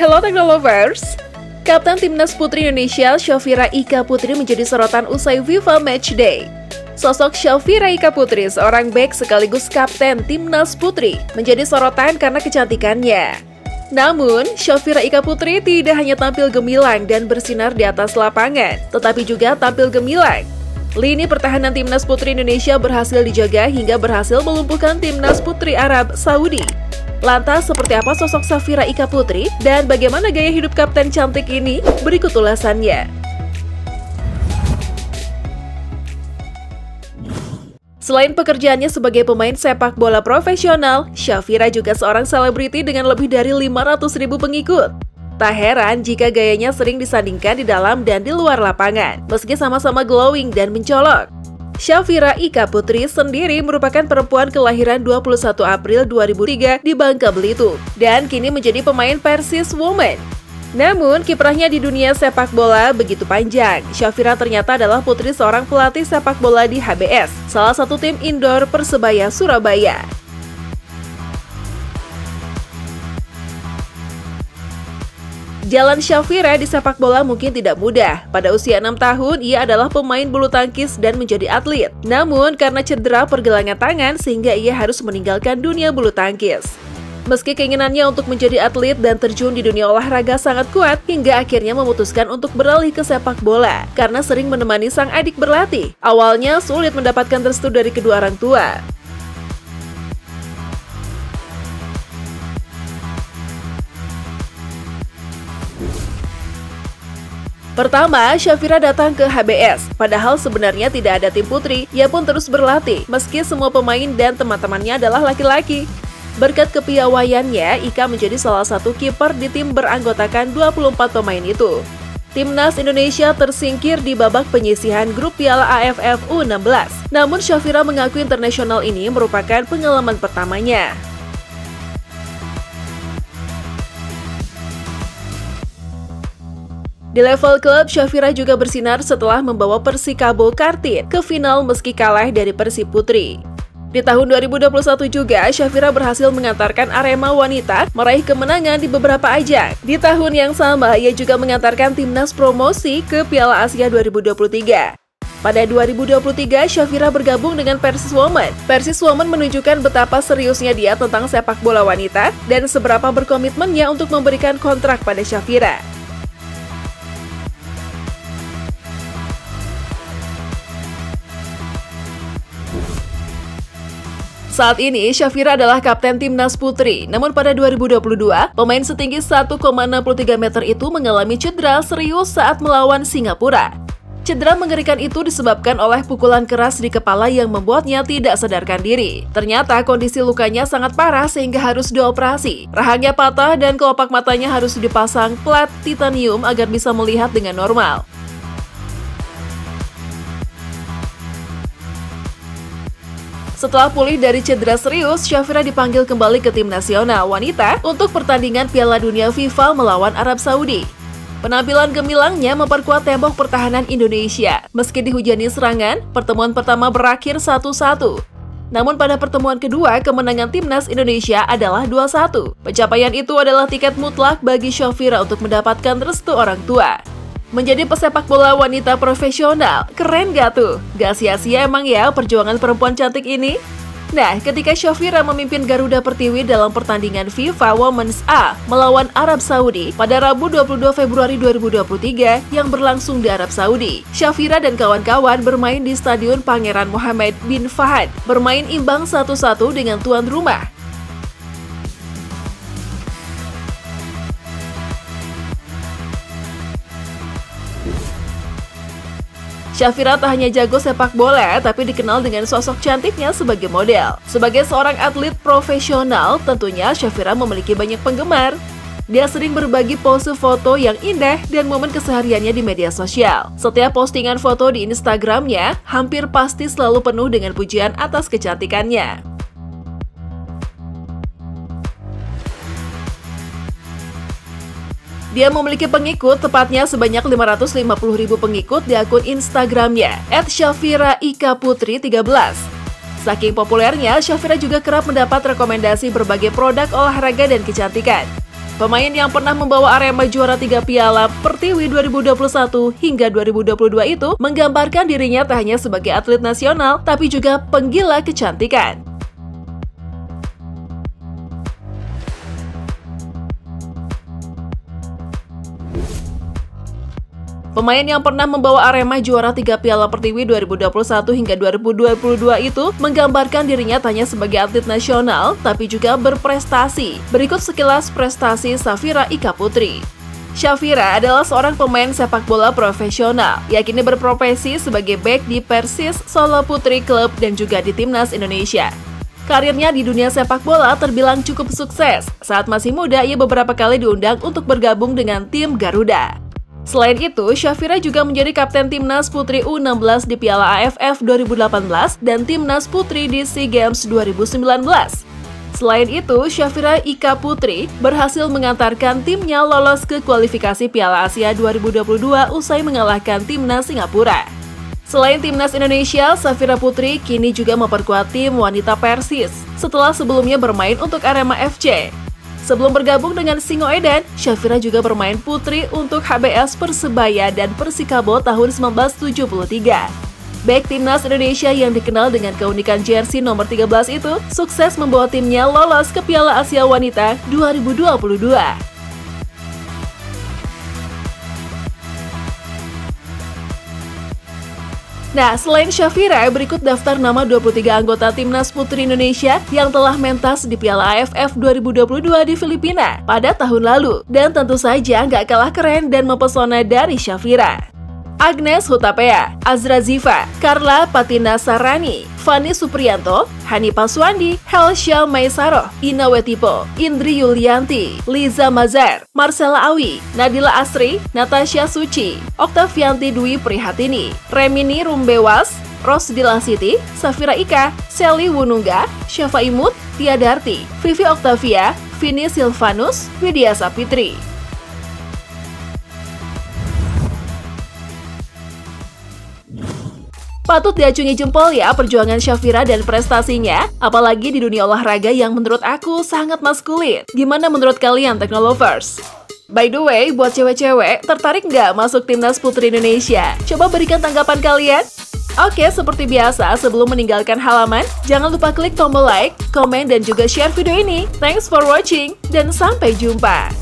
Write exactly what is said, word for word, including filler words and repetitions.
Hello Technolovers! Kapten Timnas Putri Indonesia Syafira Ika Putri menjadi sorotan usai FIFA Matchday. Sosok Syafira Ika Putri, seorang bek sekaligus kapten Timnas Putri, menjadi sorotan karena kecantikannya. Namun, Syafira Ika Putri tidak hanya tampil gemilang dan bersinar di atas lapangan, tetapi juga tampil gemilang. Lini pertahanan Timnas Putri Indonesia berhasil dijaga hingga berhasil melumpuhkan Timnas Putri Arab Saudi. Lantas, seperti apa sosok Syafira Ika Putri dan bagaimana gaya hidup kapten cantik ini? Berikut ulasannya. Selain pekerjaannya sebagai pemain sepak bola profesional, Syafira juga seorang selebriti dengan lebih dari lima ratus ribu pengikut. Tak heran jika gayanya sering disandingkan di dalam dan di luar lapangan, meski sama-sama glowing dan mencolok. Syafira Ika Putri sendiri merupakan perempuan kelahiran dua puluh satu April dua ribu tiga di Bangka Belitung, dan kini menjadi pemain Persis Women. Namun, kiprahnya di dunia sepak bola begitu panjang. Syafira ternyata adalah putri seorang pelatih sepak bola di H B S, salah satu tim indoor Persebaya Surabaya. Jalan Syafira di sepak bola mungkin tidak mudah. Pada usia enam tahun, ia adalah pemain bulu tangkis dan menjadi atlet. Namun, karena cedera pergelangan tangan, sehingga ia harus meninggalkan dunia bulu tangkis. Meski keinginannya untuk menjadi atlet dan terjun di dunia olahraga sangat kuat, hingga akhirnya memutuskan untuk beralih ke sepak bola, karena sering menemani sang adik berlatih. Awalnya sulit mendapatkan restu dari kedua orang tua. Pertama, Syafira datang ke H B S. Padahal sebenarnya tidak ada tim putri, ia pun terus berlatih, meski semua pemain dan teman-temannya adalah laki-laki. Berkat kepiawaiannya, Ika menjadi salah satu kiper di tim beranggotakan dua puluh empat pemain itu. Timnas Indonesia tersingkir di babak penyisihan grup Piala A F F U enam belas. Namun Syafira mengaku internasional ini merupakan pengalaman pertamanya. Di level klub, Syafira juga bersinar setelah membawa Persikabo Kartini ke final meski kalah dari Persib Putri. Di tahun dua ribu dua puluh satu juga, Syafira berhasil mengantarkan Arema Wanita meraih kemenangan di beberapa ajang. Di tahun yang sama, ia juga mengantarkan timnas promosi ke Piala Asia dua ribu dua puluh tiga. Pada dua ribu dua puluh tiga, Syafira bergabung dengan Persis Women. Persis Women menunjukkan betapa seriusnya dia tentang sepak bola wanita dan seberapa berkomitmennya untuk memberikan kontrak pada Syafira. Saat ini, Syafira adalah kapten Timnas Putri. Namun pada dua ribu dua puluh dua, pemain setinggi satu koma enam tiga meter itu mengalami cedera serius saat melawan Singapura. Cedera mengerikan itu disebabkan oleh pukulan keras di kepala yang membuatnya tidak sadarkan diri. Ternyata kondisi lukanya sangat parah sehingga harus dioperasi. Rahangnya patah dan kelopak matanya harus dipasang plat titanium agar bisa melihat dengan normal. Setelah pulih dari cedera serius, Syafira dipanggil kembali ke tim nasional wanita untuk pertandingan Piala Dunia FIFA melawan Arab Saudi. Penampilan gemilangnya memperkuat tembok pertahanan Indonesia. Meski dihujani serangan, pertemuan pertama berakhir satu satu. Namun pada pertemuan kedua, kemenangan Timnas Indonesia adalah dua satu. Pencapaian itu adalah tiket mutlak bagi Syafira untuk mendapatkan restu orang tua. Menjadi pesepak bola wanita profesional, keren gak tuh? Gak sia-sia emang ya perjuangan perempuan cantik ini? Nah, ketika Syafira memimpin Garuda Pertiwi dalam pertandingan FIFA Women's A melawan Arab Saudi pada Rabu dua puluh dua Februari dua ribu dua puluh tiga yang berlangsung di Arab Saudi, Syafira dan kawan-kawan bermain di Stadion Pangeran Mohammed bin Fahad, bermain imbang satu satu dengan tuan rumah. Syafira tak hanya jago sepak bola, tapi dikenal dengan sosok cantiknya sebagai model. Sebagai seorang atlet profesional, tentunya Syafira memiliki banyak penggemar. Dia sering berbagi pose foto yang indah dan momen kesehariannya di media sosial. Setiap postingan foto di Instagramnya hampir pasti selalu penuh dengan pujian atas kecantikannya. Dia memiliki pengikut tepatnya sebanyak lima ratus lima puluh ribu pengikut di akun Instagramnya et syafira ika putri tiga belas. Saking populernya, Syafira juga kerap mendapat rekomendasi berbagai produk olahraga dan kecantikan. pemain yang pernah membawa Arema juara tiga Piala Pertiwi dua ribu dua puluh satu hingga dua ribu dua puluh dua itu menggambarkan dirinya tak hanya sebagai atlet nasional, tapi juga penggila kecantikan. Pemain yang pernah membawa Arema juara tiga Piala Pertiwi dua ribu dua puluh satu hingga dua ribu dua puluh dua itu menggambarkan dirinya tak hanya sebagai atlet nasional, tapi juga berprestasi. Berikut sekilas prestasi Safira Ika Putri. Syafira adalah seorang pemain sepak bola profesional, yang kini berprofesi sebagai bek di Persis Solo Putri Club dan juga di Timnas Indonesia. Karirnya di dunia sepak bola terbilang cukup sukses. Saat masih muda, ia beberapa kali diundang untuk bergabung dengan tim Garuda. Selain itu, Syafira juga menjadi kapten Timnas Putri U enam belas di Piala A F F dua ribu delapan belas dan Timnas Putri di SEA Games dua ribu sembilan belas. Selain itu, Syafira Ika Putri berhasil mengantarkan timnya lolos ke kualifikasi Piala Asia dua ribu dua puluh dua usai mengalahkan Timnas Singapura. Selain Timnas Indonesia, Syafira Putri kini juga memperkuat tim wanita Persis setelah sebelumnya bermain untuk Arema F C. Sebelum bergabung dengan Singoedan, Syafira juga bermain putri untuk H B S Persebaya dan Persikabo tahun seribu sembilan ratus tujuh puluh tiga. Bek Timnas Indonesia yang dikenal dengan keunikan jersey nomor tiga belas itu sukses membawa timnya lolos ke Piala Asia Wanita dua ribu dua puluh dua. Nah, selain Syafira, berikut daftar nama dua puluh tiga anggota Timnas Putri Indonesia yang telah mentas di Piala A F F dua ribu dua puluh dua di Filipina pada tahun lalu. Dan tentu saja nggak kalah keren dan mempesona dari Syafira. Agnes Hutapea, Azra Ziva, Carla Patina Sarani, Fani Supriyanto, Hani Paswandi, Helsya Maisaroh, Ina Wetipo, Indri Yulianti, Liza Mazar, Marcella Awi, Nadila Asri, Natasha Suci, Oktavianti Dwi Prihatini, Remini Rumbewas, Rosdila Siti, Safira Ika, Sally Wunungga, Syafa Imut, Tia Darti, Vivi Oktavia, Vini Silvanus, Widya Sapitri. Patut diacungi jempol ya perjuangan Syafira dan prestasinya, apalagi di dunia olahraga yang menurut aku sangat maskulin. Gimana menurut kalian, Teknolovers? By the way, buat cewek-cewek, tertarik nggak masuk Timnas Putri Indonesia? Coba berikan tanggapan kalian. Oke, seperti biasa, sebelum meninggalkan halaman, jangan lupa klik tombol like, komen, dan juga share video ini. Thanks for watching, dan sampai jumpa!